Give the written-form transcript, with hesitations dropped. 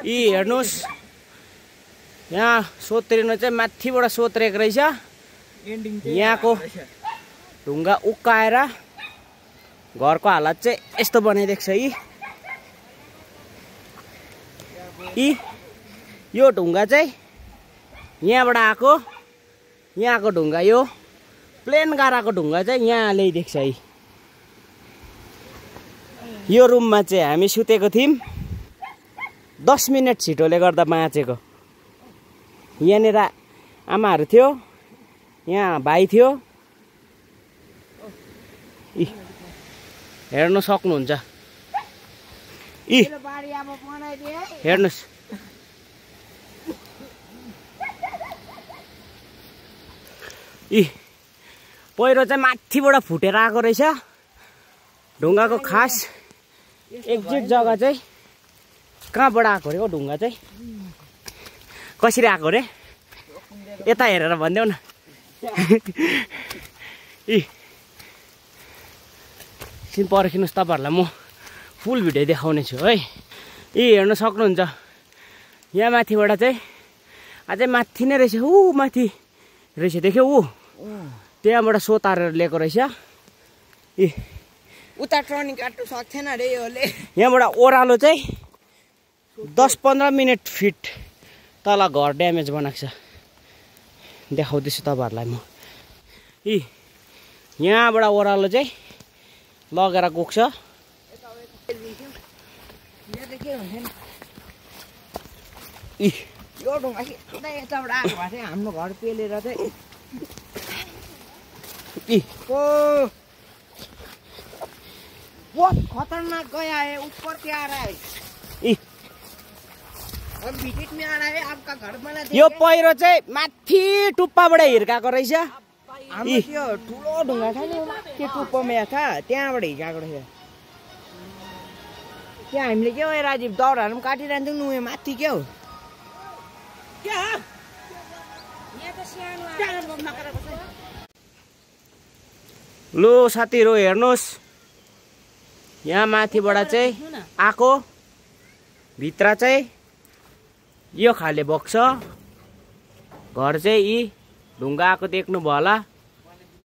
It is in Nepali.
यी हेर्नुस् यहाँ सोत्रिनु चाहिँ माथिबाट सोत्रेको रहेछ। यहाँको ढुङ्गा उक्काएर घरको हालत चाहिँ यस्तो बनाइदिएको छ। यो ढुङ्गा चाहिँ यहाँबाट आएको, यहाँको ढुङ्गा यो प्लेन गाराको ढुङ्गा चाहिँ यहाँ ल्याइदिएको छ। यो रुममा चाहिँ हामी सुतेको थियौँ, 10 मिनट छिटोले गर्दा बाँचेको। यहाँनिर आमाहरू थियो, यहाँ भाइ थियो। हेर्नु सक्नुहुन्छ, हेर्नुहोस् पहिरो चाहिँ माथिबाट फुटेर आएको रहेछ। ढुङ्गाको खास एक्जिट जग्गा चाहिँ कहाँबाट आएको रे? ढुङ्गा चाहिँ कसरी आएको रे? यता हेरेर भनिदेऊ न। एकछिन पर्खिनुहोस्, तपाईँहरूलाई म फुल भिडियो देखाउने छु है। हेर्न सक्नुहुन्छ, यहाँ माथिबाट चाहिँ अझै माथि नै रहेछ। माथि रहेछ, देख्यो? त्यहाँबाट सोतारेर ल्याएको रहेछ। उता टर्निङ काट्नु सक्थेन रे योले। यहाँबाट ओह्रालो चाहिँ 10-15 मिनट फिट तल घर ड्यामेज बनाएको छ। देखाउँदैछु तपाईँहरूलाई म। यहाँबाट ओह्रालो चाहिँ लगेर गएको छ। यो ढुङ्गा यताबाट आएको भए चाहिँ हाम्रो घर पेलेर चाहिँ बहुत खतरनाक गया है, ऊपर से आ रहा है। अब भिजिट में आ रहा है, आपका घर बना देगा। यो पहिरो चाहिँ माथि टुप्पाबाट हिर्काएको रहेछ। हाम्रो त्यो ठुलो ढुङ्गा छ नि, त्यो टुप्पोमा छ, त्यहाँबाट हिर्काएको रहेछ। त्यहाँ हामीले के हो राजीव, दाउराहरू पनि काटिरहन्छौँ नुहे माथि के हो। लो साथीहरू हेर्नुहोस्, यहाँ माथिबाट चाहिँ आएको, भित्र चाहिँ यो खाले बक्स घर चाहिँ यी ढुङ्गा आएको देख्नु भयो होला।